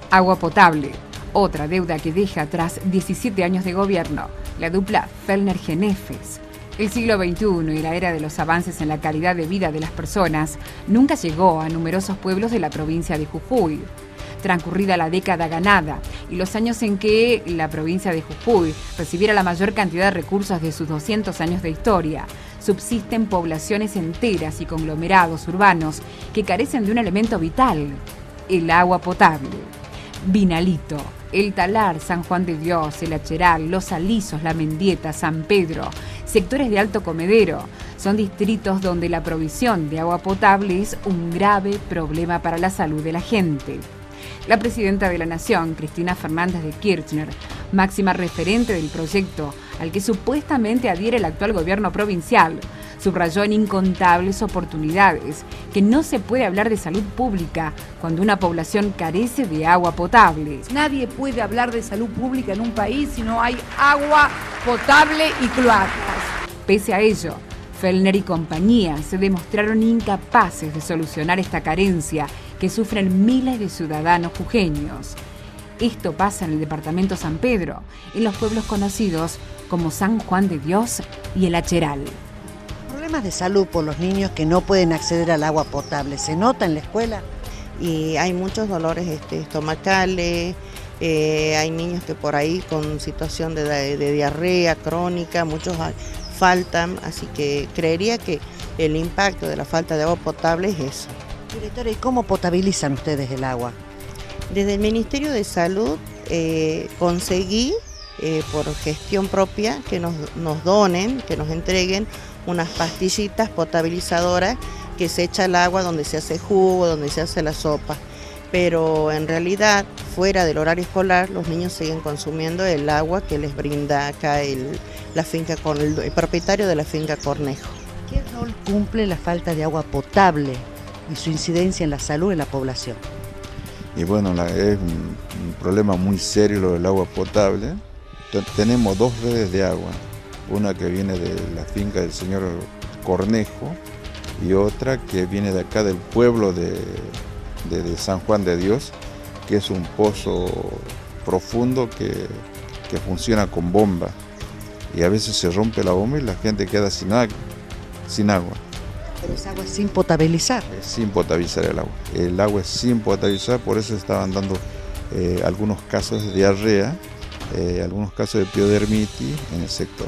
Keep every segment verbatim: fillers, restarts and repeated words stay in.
Agua potable, otra deuda que deja atrás diecisiete años de gobierno, la dupla Fellner-Genefes. El siglo veintiuno y la era de los avances en la calidad de vida de las personas nunca llegó a numerosos pueblos de la provincia de Jujuy. Transcurrida la década ganada y los años en que la provincia de Jujuy recibiera la mayor cantidad de recursos de sus doscientos años de historia, subsisten poblaciones enteras y conglomerados urbanos que carecen de un elemento vital, el agua potable. Vinalito, El Talar, San Juan de Dios, El Acheral, Los Alisos, La Mendieta, San Pedro, sectores de Alto Comedero, son distritos donde la provisión de agua potable es un grave problema para la salud de la gente. La presidenta de la Nación, Cristina Fernández de Kirchner, máxima referente del proyecto al que supuestamente adhiere el actual gobierno provincial, subrayó en incontables oportunidades que no se puede hablar de salud pública cuando una población carece de agua potable. Nadie puede hablar de salud pública en un país si no hay agua potable y cloacas. Pese a ello, Fellner y compañía se demostraron incapaces de solucionar esta carencia que sufren miles de ciudadanos jujeños. Esto pasa en el departamento San Pedro, en los pueblos conocidos como San Juan de Dios y El Acheral. Problemas de salud por los niños que no pueden acceder al agua potable, ¿se nota en la escuela? Y hay muchos dolores este, estomacales, eh, hay niños que por ahí con situación de, de, de diarrea crónica, muchos faltan, así que creería que el impacto de la falta de agua potable es eso. Directora, ¿y cómo potabilizan ustedes el agua? Desde el Ministerio de Salud eh, conseguí eh, por gestión propia que nos, nos donen, que nos entreguen unas pastillitas potabilizadoras que se echa el agua donde se hace jugo, donde se hace la sopa. Pero en realidad, fuera del horario escolar, los niños siguen consumiendo el agua que les brinda acá el, la finca, el, el propietario de la finca Cornejo. ¿Qué rol cumple la falta de agua potable y su incidencia en la salud de la población? Y bueno, la, es un, un problema muy serio lo del agua potable. Tenemos dos redes de agua, una que viene de la finca del señor Cornejo y otra que viene de acá del pueblo de, de, de San Juan de Dios, que es un pozo profundo que, que funciona con bomba. Y a veces se rompe la bomba y la gente queda sin agua. Sin agua. Pero esa agua es sin potabilizar. Es sin potabilizar el agua. El agua es sin potabilizar, por eso estaban dando eh, algunos casos de diarrea, eh, algunos casos de piodermitis en el sector.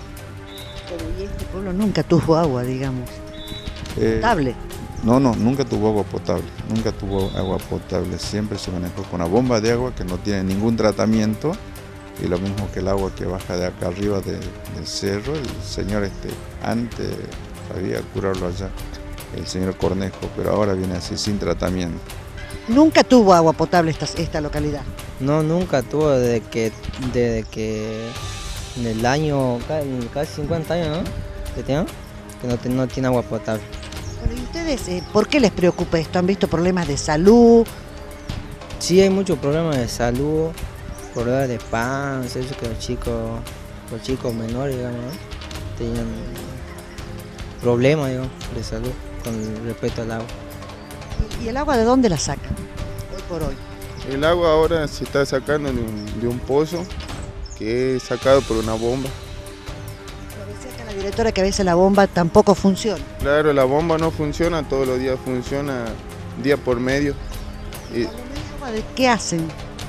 Pero y este pueblo nunca tuvo agua, digamos, Eh, potable. No, no, nunca tuvo agua potable, nunca tuvo agua potable, siempre se manejó con una bomba de agua que no tiene ningún tratamiento y lo mismo que el agua que baja de acá arriba de, del cerro, el señor este, antes sabía curarlo allá, el señor Cornejo, pero ahora viene así sin tratamiento. Nunca tuvo agua potable esta, esta localidad. No, nunca tuvo desde que, desde que en el año, casi cincuenta años, ¿no? Que tiene, que no, no tiene agua potable. Pero ¿y ustedes eh, por qué les preocupa esto? ¿Han visto problemas de salud? Sí, hay muchos problemas de salud, problemas de panza, eso que los chicos, los chicos menores, digamos, ¿no? Tenían problemas, digamos, de salud con respecto al agua. ¿Y el agua de dónde la sacan hoy por hoy? El agua ahora se está sacando de un, de un pozo que es sacado por una bomba. Pero decía acá la directora que a veces la bomba tampoco funciona. Claro, la bomba no funciona, todos los días funciona día por medio. Y, ¿De qué hacen?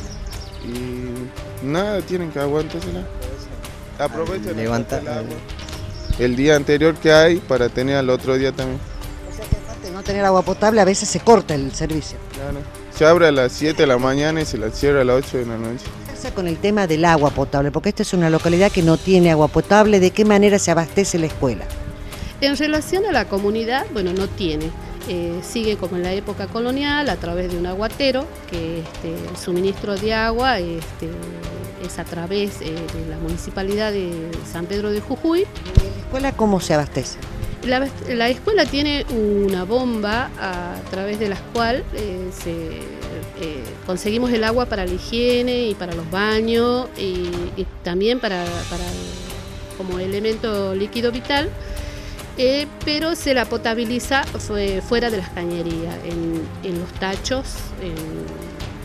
y nada, tienen que aguantársela. Aprovechan Levantar el agua el día anterior que hay para tener al otro día también. O sea que aparte de no tener agua potable, a veces se corta el servicio. Claro. Se abre a las siete de la mañana y se la cierra a las ocho de la noche. ¿Qué pasa con el tema del agua potable? Porque esta es una localidad que no tiene agua potable. ¿De qué manera se abastece la escuela? En relación a la comunidad, bueno, no tiene. Eh, sigue como en la época colonial a través de un aguatero, que este, el suministro de agua este, es a través eh, de la municipalidad de San Pedro de Jujuy. ¿En la escuela cómo se abastece? La, la escuela tiene una bomba a través de la cual eh, se, eh, conseguimos el agua para la higiene y para los baños y, y también para, para como elemento líquido vital, eh, pero se la potabiliza fue, fuera de las cañerías, en, en los tachos, en,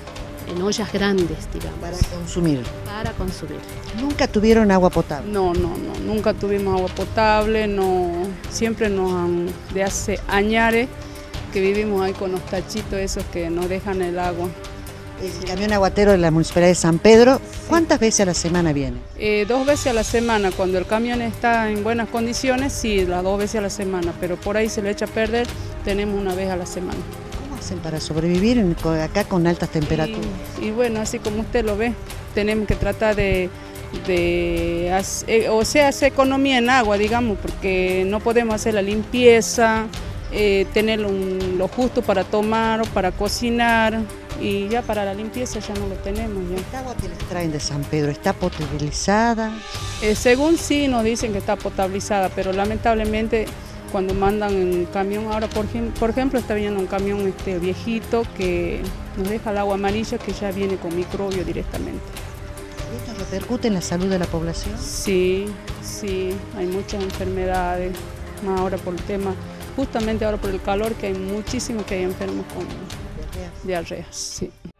en ollas grandes, digamos. Para consumir. Para consumir. ¿Nunca tuvieron agua potable? No, no, no, nunca tuvimos agua potable, no, siempre nos han, de hace añares que vivimos ahí con los tachitos esos que nos dejan el agua. El camión aguatero de la Municipalidad de San Pedro, ¿cuántas veces a la semana viene? Eh, dos veces a la semana, cuando el camión está en buenas condiciones, sí, las dos veces a la semana, pero por ahí se le echa a perder, tenemos una vez a la semana. ¿Cómo hacen para sobrevivir en, acá con altas temperaturas? Y, y bueno, así como usted lo ve, tenemos que tratar de, de hacer, o sea, hacer economía en agua, digamos, porque no podemos hacer la limpieza, eh, tener un, lo justo para tomar o para cocinar, y ya para la limpieza ya no lo tenemos. Ya. ¿El agua que les traen de San Pedro está potabilizada? Eh, según sí nos dicen que está potabilizada, pero lamentablemente cuando mandan un camión, ahora por, por ejemplo está viniendo un camión este, viejito que nos deja el agua amarilla que ya viene con microbio directamente. ¿Esto repercute en la salud de la población? Sí, sí, hay muchas enfermedades, más ahora por el tema, justamente ahora por el calor, que hay muchísimos que hay enfermos con diarreas, sí.